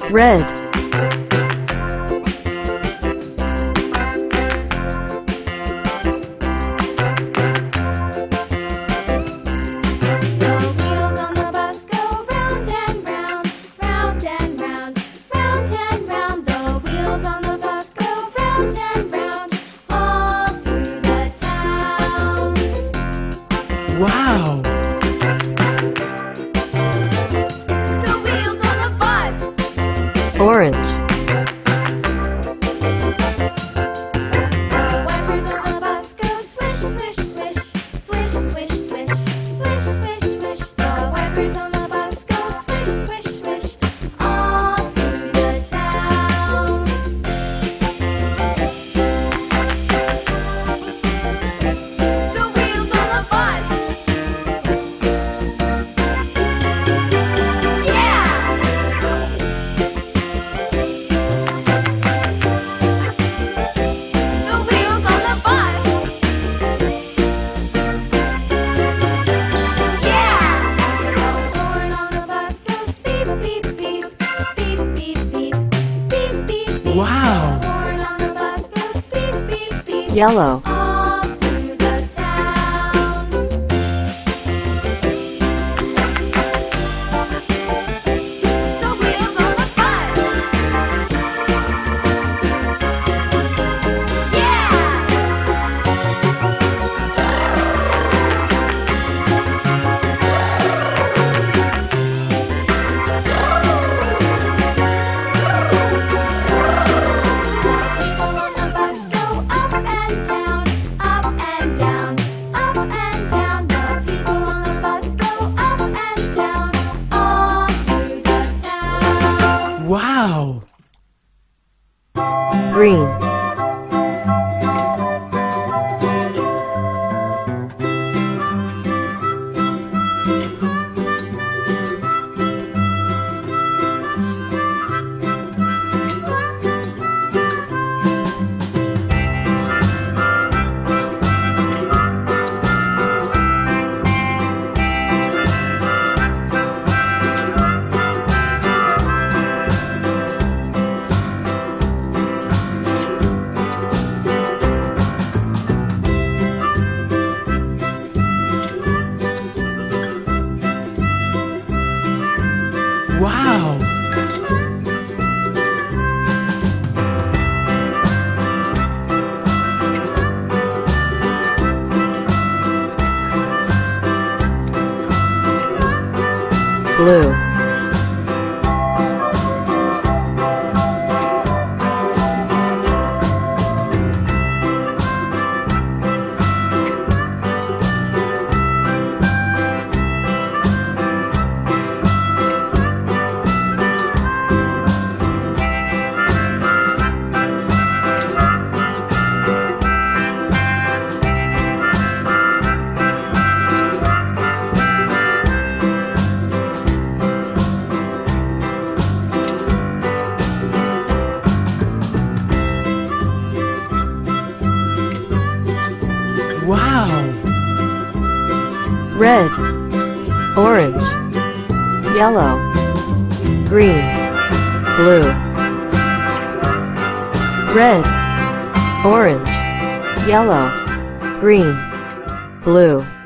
red, Wow! The wheels on the bus. orange, The wipers on the bus go swish, swish, swish, swish, swish, swish, swish, swish, swish. The wipers on the bus go swish, swish, swish, all through the town. The wheels on the bus. The wheels on the bus. Yeah! The horn on the bus goes beep, beep, beep, beep, beep, beep, beep, beep, beep. Wow! The horn on the bus goes beep, beep, beep. yellow, All through the town. The wheels on the bus. People on the bus go up and down, up and down, up and down. The people on the bus go up and down, all through the town. Wow! green, Wow! blue, Wow! red, orange, yellow, green, blue, red, orange, yellow, green, blue.